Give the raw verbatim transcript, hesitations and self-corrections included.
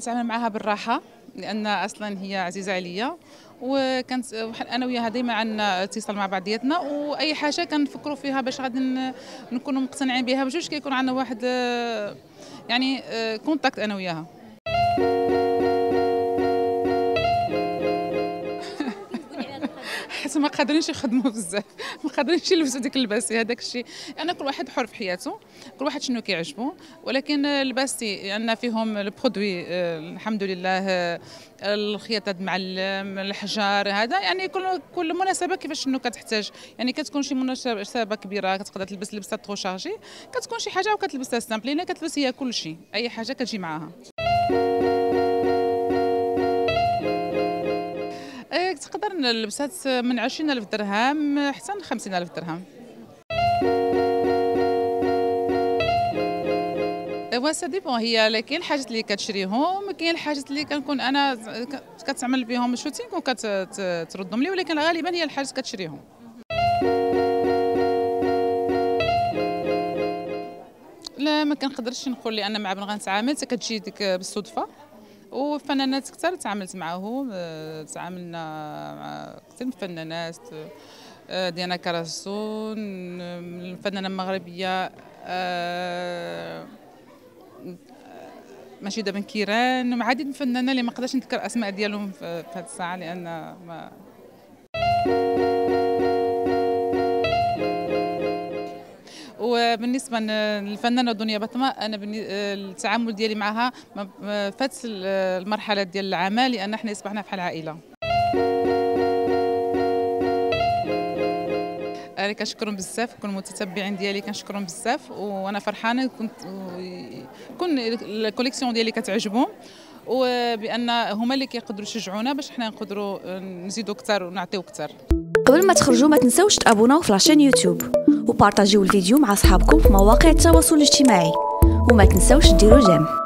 كنتعامل معها بالراحه لان اصلا هي عزيزه عليا، وكانت انا وياها دائما عندنا اتصال مع بعضياتنا، واي حاجه كنفكروا فيها باش غادي نكونوا مقتنعين بها بجوج كيكون عندنا واحد يعني كونتاكت انا وياها. حيت ما قادرينش يخدموا بزاف، ما قادرينش يلبسوا ديك اللباسي، هذاك الشيء انا كل واحد حر في حياته، كل واحد شنو كيعجبو، ولكن اللباسي عندنا فيهم البرودوي الحمد لله، الخياطه معلم، الحجار، هذا يعني كل كل مناسبه كيفاش شنو كتحتاج، يعني كتكون شي مناسبه كبيره كتقدر تلبس لبسه ترو شارجي، كتكون شي حاجه وكتلبسها سامبل، لان كتلبس هي كل شيء، اي حاجه كتجي معاها. تقدر اللبسات من عشرين ألف درهم حتى ل خمسين ألف درهم. ايوا سا ديبون، هي كاين الحاجات اللي كتشريهم، كاين الحاجات اللي كنكون انا كتعمل بهم شوتينغ وكتردهم لي، ولكن غالبا هي الحاجات كتشريهم. لا ما كنقدرش نقول لان مع من غنتعامل حتى كتجي ديك بالصدفه، وفنانات كثر تعاملت معهم، تعاملنا مع كثير من الفنانات، ديانا كراسون، الفنانه المغربيه مجيده بن كيران، ومع عديد من الفنانين اللي ما نقدرش نذكر اسماء ديالهم في هذه الساعه لان ما. وبالنسبه للفنانه دنيا بطمه، انا التعامل ديالي معها فات المرحله ديال العمل، لان حنا اصبحنا بحال عائله. انا كنشكرهم بزاف، كل المتتبعين ديالي كنشكرهم بزاف، وانا فرحانه كنت كون الكوليكسيون ديالي كتعجبهم، وبان هما اللي كيقدروا يشجعونا باش حنا نقدروا نزيدوا اكثر ونعطيو اكثر. قبل ما تخرجوا ما تنسوش تابوناو في لاشين يوتيوب وبارطاجيو الفيديو مع اصحابكم في مواقع التواصل الاجتماعي، وما تنسوش ديروا جيم.